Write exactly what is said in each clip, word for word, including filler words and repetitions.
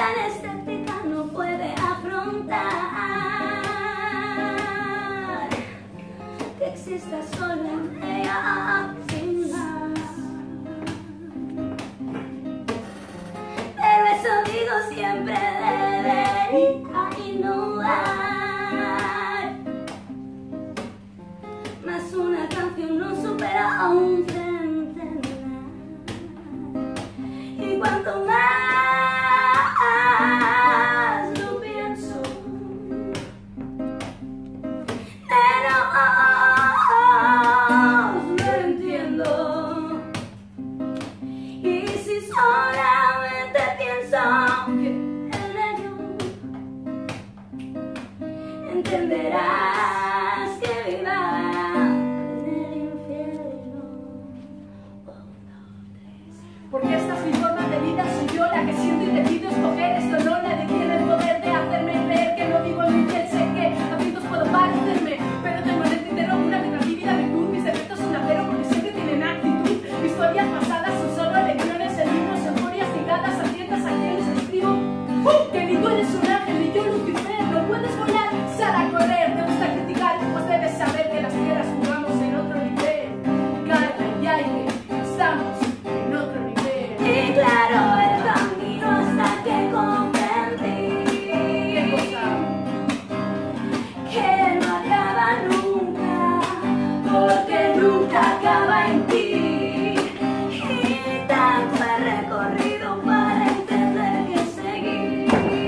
tan escéptica no puede afrontar que exista solo en ella sin más. Pero eso digo siempre debería innovar. Más una canción no supera a un centenar. Y cuanto más lo pienso, menos lo entiendo. Y si solamente pienso que en ello entenderás que viva en el infierno. Porque esta es mi forma de vida, soy yo la que siento y decido escoger. Esto no nadie tiene el poder de hacerme creer que no vivo en mi piel. Sé que a cientos puedo parecerme, pero tengo en el tintero una vívida virtud. Mis defectos son acero porque siempre tienen actitud. Historias pasadas son solo elecciones en libros, euforias ligadas a ciertas acciones. Escribo ¡uh! Que ni tú eres un ángel ni yo Lucifer. No puedes volar, sal a correr. Te gusta criticar, pues debes saber que las piedras jugamos en otro nivel. Calla y aire, estamos en otro nivel. Y claro, el camino hasta que comprendí que no acaba nunca, porque nunca acaba en ti. Y tanto he recorrido para entender que seguir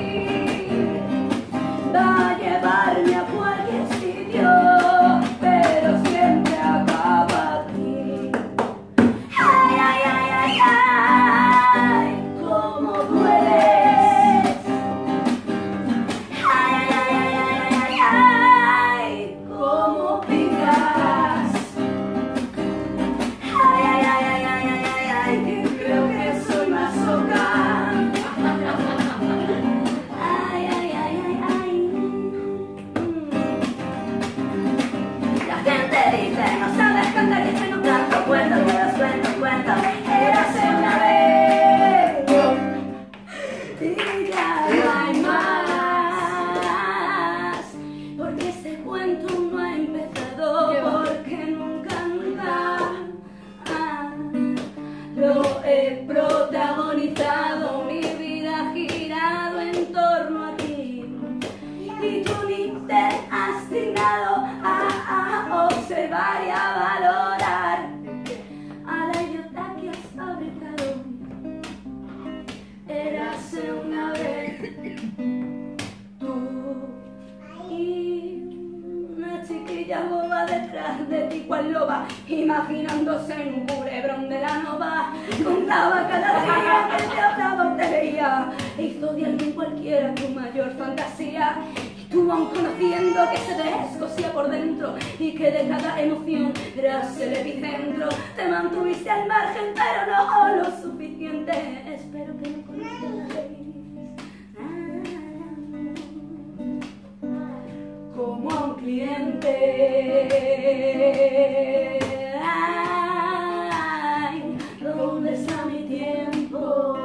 va a llevarme a cualquier sitio, pero siempre acaba aquí. Ay, ay, ay, ay, ay, cómo dueles. Ay, ay, ay, ay, ay, ay, ay, cómo picas. Ay, ay, ay, ay, ay, ay, ay, ay, que creo que soy masoca. Ay, ay, ay, ay, ay. La gente dice, no sabes cantar, dice, no canto, cuento, que los cuento, cuento. Érase una vez y ya no hay más, porque este cuento no ha empezado, porque nunca, nunca ah, lo he protagonizado. Mi vida ha girado en torno a ti y tú ni te has dignado a, a observar y a valorar a la idiota que has fabricado. Érase una vez tú y una chiquilla boba detrás de ti cual loba, imaginándose en un culebrón de la nova. Contaba cada día que te hablaba, te veía, hizo de alguien cualquiera tu mayor fantasía. Tú aún conociendo que se te escocía por dentro y que de cada emoción eras el epicentro, te mantuviste al margen pero no lo suficiente. Espero que no conozcáis como a un cliente. Ay, ¿dónde está mi tiempo?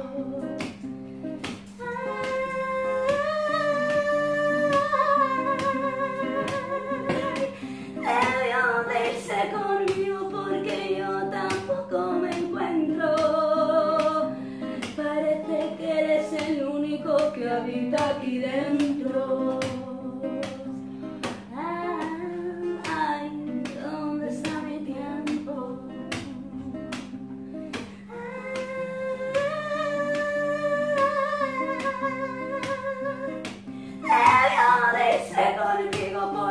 Debió de irse conmigo porque yo tampoco me encuentro. Parece que eres el único que habita aquí dentro. Ay, ¿dónde está mi tiempo? Debió de irse conmigo porque